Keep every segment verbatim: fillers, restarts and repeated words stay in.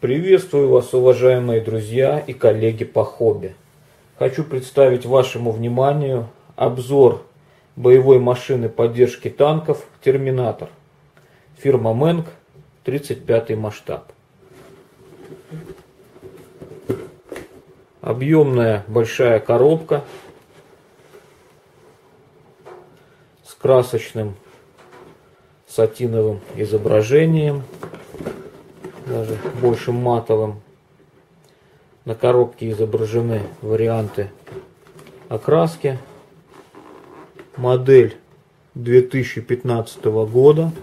Приветствую вас, уважаемые друзья и коллеги по хобби. Хочу представить вашему вниманию обзор боевой машины поддержки танков «Терминатор». Фирма Менг, тридцать пятый масштаб. Объемная большая коробка с красочным сатиновым изображением, даже больше матовым. На коробке изображены варианты окраски. Модель две тысячи пятнадцатого года.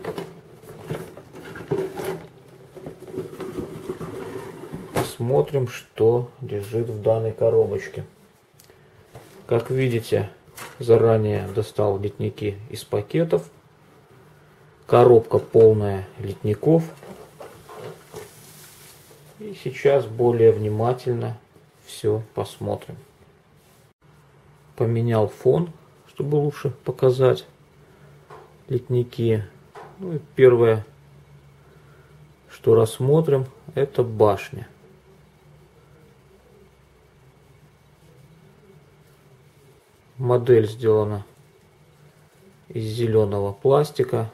Посмотрим, что лежит в данной коробочке. Как видите, заранее достал литники из пакетов. Коробка полная литников. И сейчас более внимательно все посмотрим. Поменял фон, чтобы лучше показать литники. Ну и первое, что рассмотрим, это башня. Модель сделана из зеленого пластика.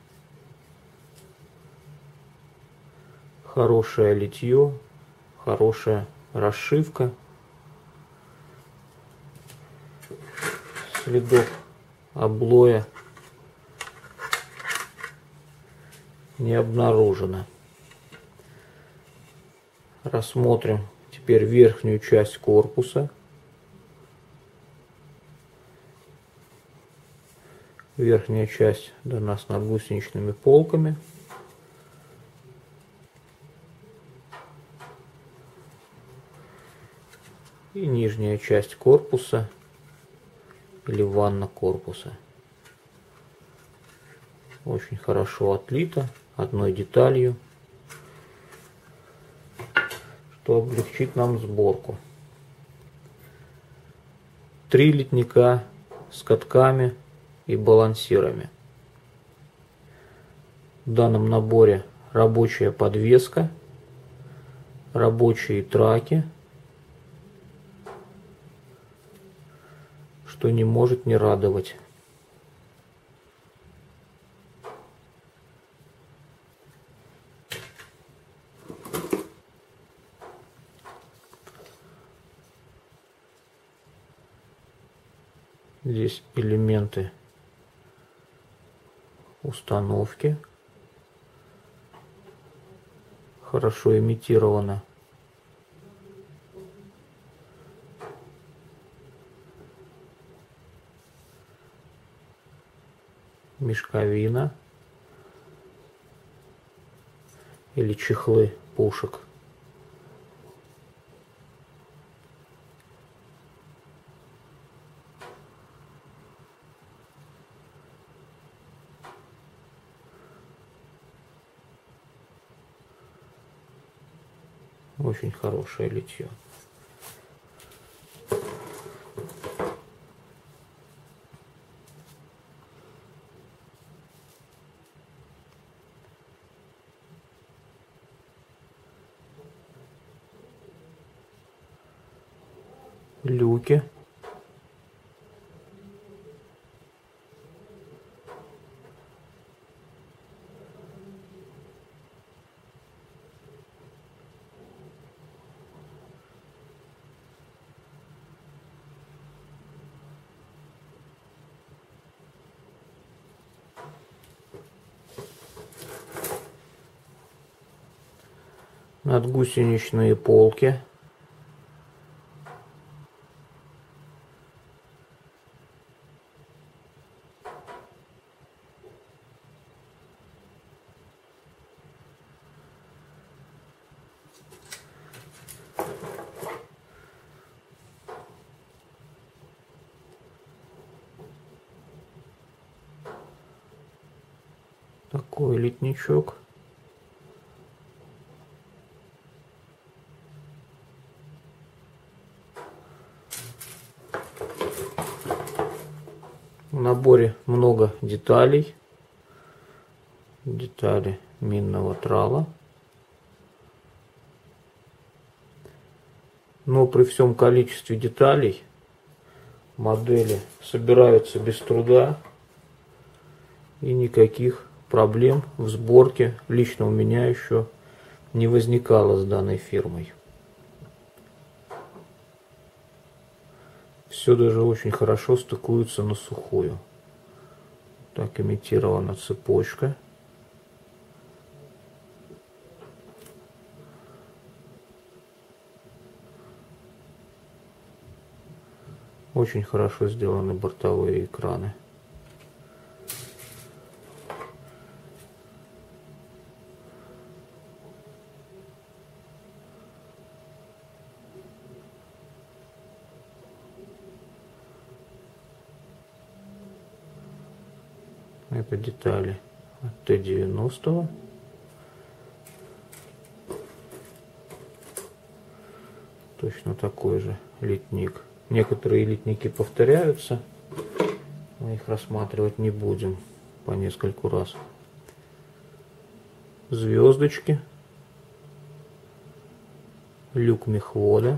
Хорошее литье, хорошая расшивка. Следов облоя не обнаружено. Рассмотрим теперь верхнюю часть корпуса. Верхняя часть дана с надгусеничными полками. И нижняя часть корпуса или ванна корпуса. Очень хорошо отлита одной деталью, что облегчит нам сборку. Три литника с катками и балансирами. В данном наборе рабочая подвеска, рабочие траки, что не может не радовать. Здесь элементы установки. Хорошо имитировано. Мешковина или чехлы пушек. Очень хорошее литье. Люки. Надгусеничные полки. Такой литничок. В наборе много деталей. Детали минного трала. Но при всем количестве деталей модели собираются без труда, и никаких проблем в сборке лично у меня еще не возникало с данной фирмой. Все даже очень хорошо стыкуется на сухую. Так имитирована цепочка. Очень хорошо сделаны бортовые экраны. Это детали от Т девяносто. Точно такой же литник. Некоторые литники повторяются, мы их рассматривать не будем по нескольку раз. Звездочки, люк мехвода,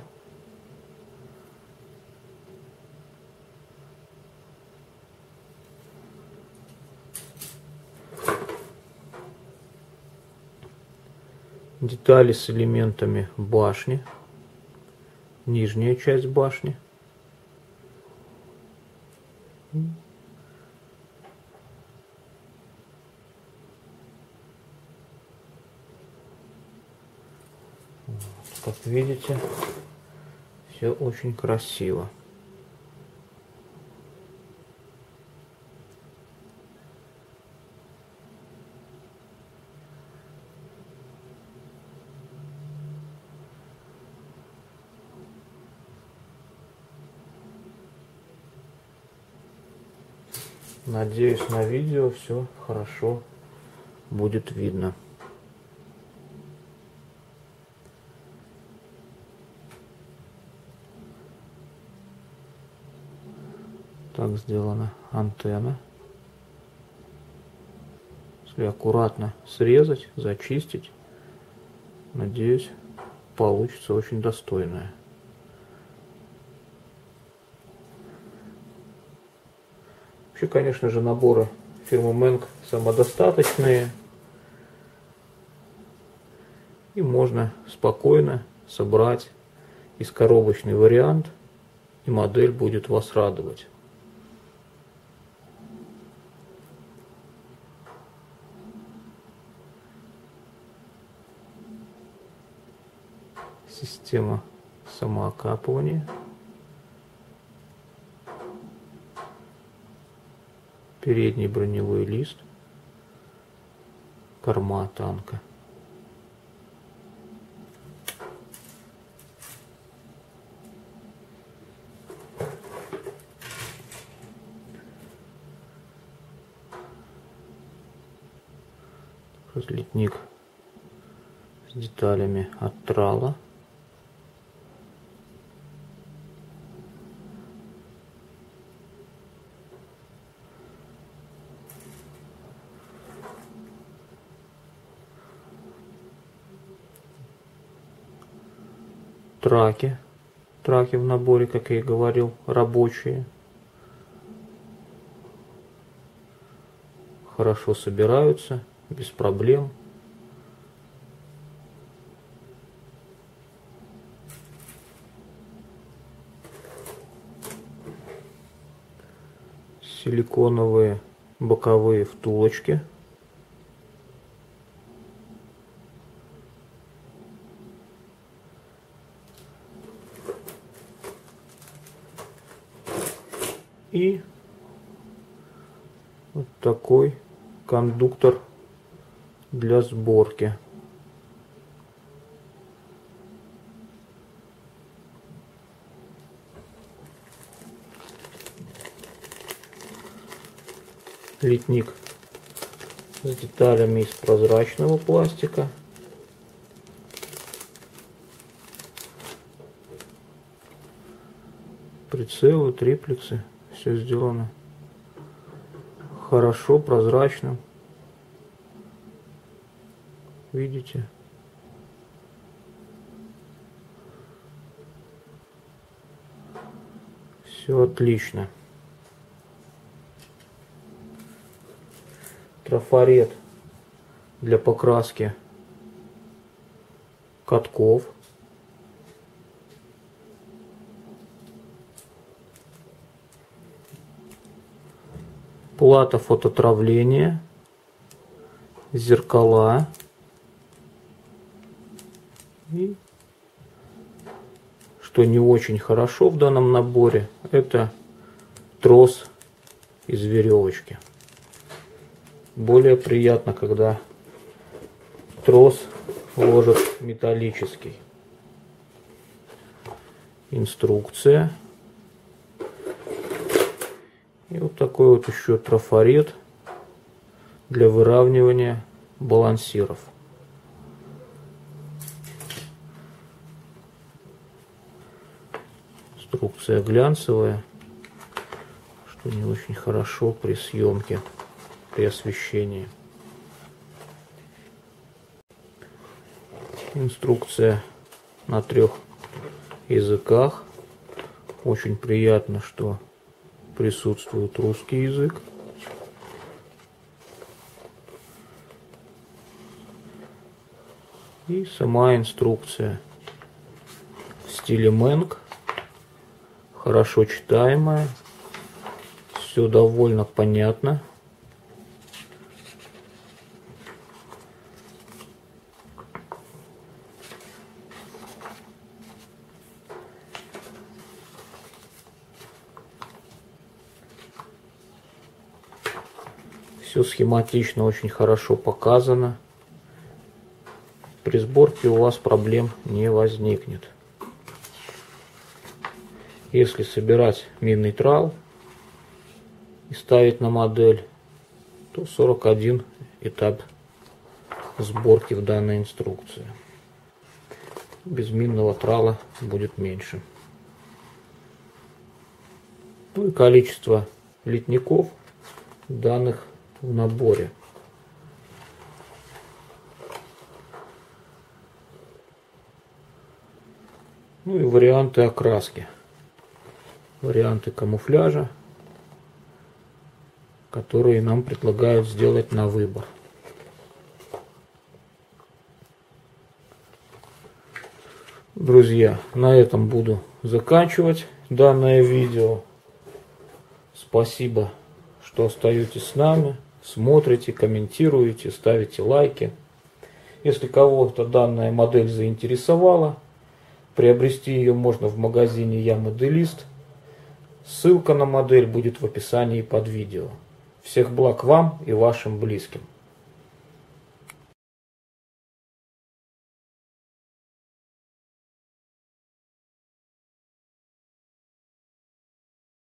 детали с элементами башни, нижняя часть башни. Как видите, все очень красиво. Надеюсь, на видео все хорошо будет видно. Так сделана антенна. Если аккуратно срезать, зачистить, надеюсь, получится очень достойная. Вообще, конечно же, наборы фирмы Менк самодостаточные. И можно спокойно собрать из коробочный вариант, и модель будет вас радовать. Система самоокапывания. Передний броневой лист. Корма танка. Разлетник с деталями от трала. Траки. Траки в наборе, как я и говорил, рабочие. Хорошо собираются, без проблем. Силиконовые боковые втулочки. И вот такой кондуктор для сборки. Литник с деталями из прозрачного пластика. Прицелы, триплексы. Все сделано хорошо, прозрачно. Видите? Все отлично. Трафарет для покраски катков. Плата фототравления. Зеркала. И что не очень хорошо в данном наборе, это трос из веревочки. Более приятно, когда трос ложат металлический. Инструкция. И вот такой вот еще трафарет для выравнивания балансиров. Инструкция глянцевая, что не очень хорошо при съемке, при освещении. Инструкция на трех языках. Очень приятно, что присутствует русский язык. И сама инструкция в стиле Мэнг. Хорошо читаемая. Все довольно понятно. Все схематично, очень хорошо показано. При сборке у вас проблем не возникнет. Если собирать минный трал и ставить на модель, то сорок один этап сборки в данной инструкции. Без минного трала будет меньше. Ну и количество литников, данных в наборе. Ну и варианты окраски. Варианты камуфляжа, которые нам предлагают сделать на выбор. Друзья, на этом буду заканчивать данное видео. Спасибо, что остаетесь с нами, смотрите, комментируете, ставите лайки. Если кого-то данная модель заинтересовала, приобрести ее можно в магазине Я Моделист. Ссылка на модель будет в описании под видео. Всех благ вам и вашим близким.